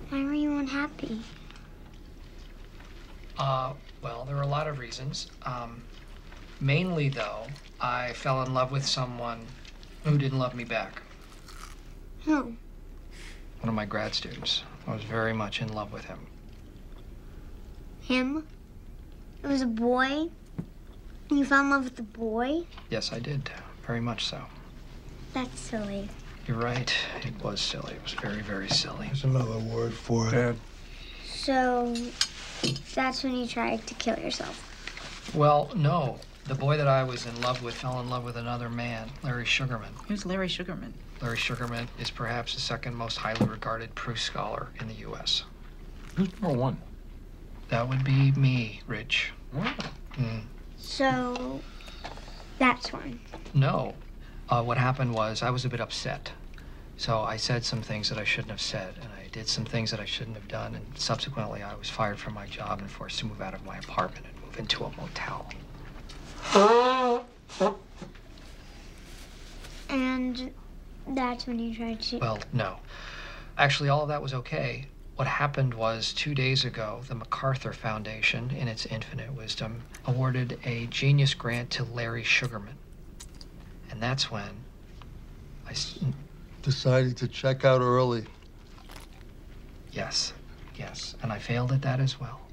Why were you unhappy? Well, there were a lot of reasons. Mainly, though, I fell in love with someone who didn't love me back. Who? One of my grad students. I was very much in love with him. Him? It was a boy? You fell in love with the boy? Yes, I did. Very much so. That's silly. You're right. It was silly. It was very, very silly. There's another word for it. Dad. So, that's when you tried to kill yourself. Well, no. The boy that I was in love with fell in love with another man, Larry Sugarman. Who's Larry Sugarman? Larry Sugarman is perhaps the second most highly regarded Proust scholar in the U.S. Who's number one? That would be me, Rich. What? So, that's one. No. What happened was I was a bit upset. So I said some things that I shouldn't have said, and I did some things that I shouldn't have done, and subsequently I was fired from my job and forced to move out of my apartment and move into a motel. And that's when you tried to... Well, no. Actually, all of that was okay. What happened was 2 days ago, the MacArthur Foundation, in its infinite wisdom, awarded a genius grant to Larry Sugarman. And that's when I... Decided to check out early. Yes, and I failed at that as well.